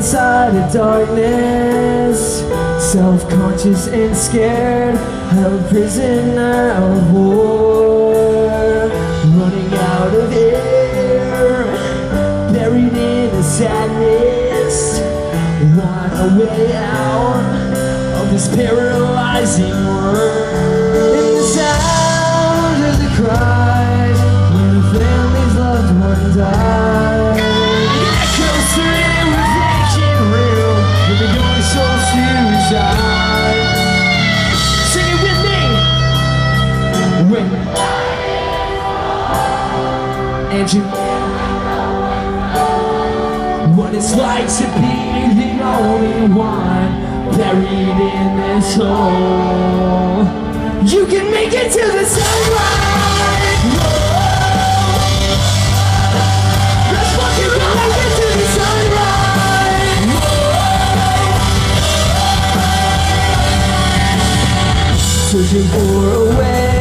inside of darkness, self-conscious and scared, held prisoner of war, running out of air, buried in a sadness, want a way out of this paralyzing world. In the sound of the cries when a family's loved one died, echoes through the reflection room with the going soul suicide. Sing it with me. When and you what it's like to be the only one buried in this hole. You can make it to the sunrise. Let's fucking make it to the sunrise. Searching for a way